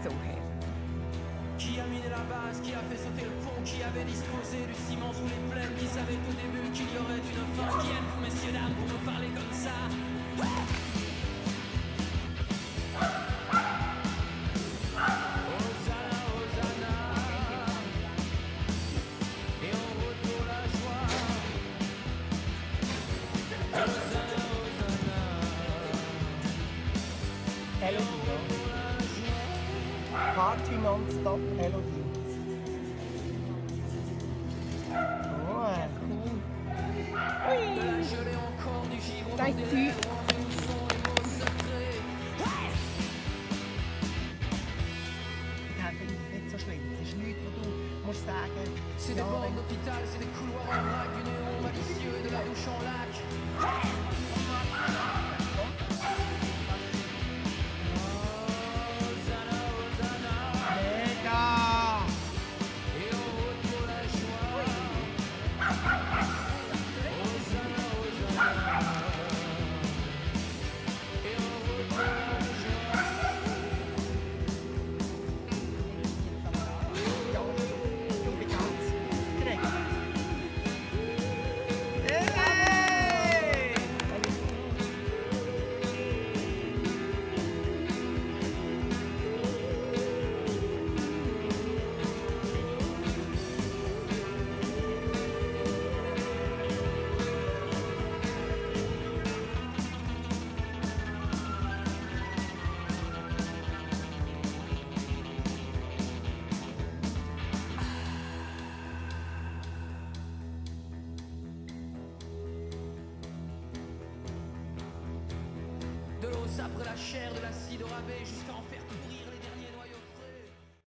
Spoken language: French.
so herzig. Qui a miné la base, qui a fait sauter le pont, qui avait disposé du ciment sous les plaines, qui savait au début qu'il y aurait une fin, qui êtes-vous messieurs dames pour me parler comme ça? Hosanna, Hosanna, et en route pour la joie. Hosanna, Hosanna, Elodie. Party nonstop, Elodie. Oh, cool. de la gelée encore, du givre au Thank bout des you. lèvres, mais où sont les mots secrets? Ja, finde ich nicht so schlimm. Es ist nichts, wo du musst sagen, C'est des ja, bornes wenn d'hôpital, c'est des couloirs en vrac, du néon malicieux et de la douche en lac. Hosanna, Hosanna, mega! et en route pour la joie. Hosanna, Hosanna, et en route pour la joie. Ja, du bist ganz direkt. Hey! De l'os après la chair, de l'acide au rabais jusqu'à en faire tout